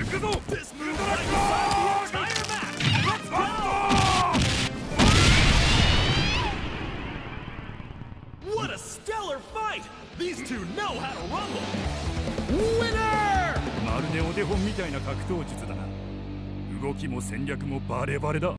くぞ。 This move might decide the entire match. Let's go! What a stellar fight! These two know how to rumble. Winner! まるでお手本みたいな格闘術だな。動きも戦略もバレバレだ。